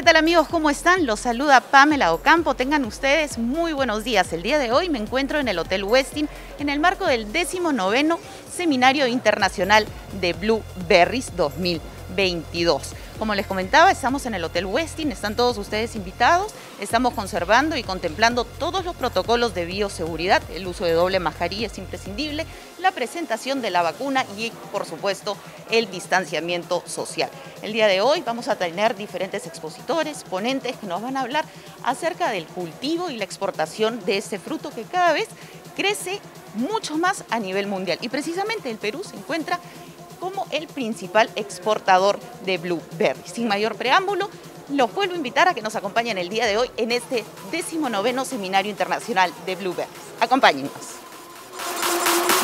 tal amigos? ¿Cómo están? Los saluda Pamela Ocampo. Tengan ustedes muy buenos días. El día de hoy me encuentro en el Hotel Westin en el marco del 19º Seminario Internacional de Blueberries 2022. Como les comentaba, estamos en el Hotel Westin, están todos ustedes invitados, estamos conservando y contemplando todos los protocolos de bioseguridad, el uso de doble mascarilla es imprescindible, la presentación de la vacuna y, por supuesto, el distanciamiento social. El día de hoy vamos a tener diferentes expositores, ponentes que nos van a hablar acerca del cultivo y la exportación de este fruto que cada vez crece mucho más a nivel mundial. Y precisamente el Perú se encuentra como el principal exportador de blueberries. Sin mayor preámbulo, los vuelvo a invitar a que nos acompañen el día de hoy en este 19º Seminario Internacional de Blueberries. Acompáñennos.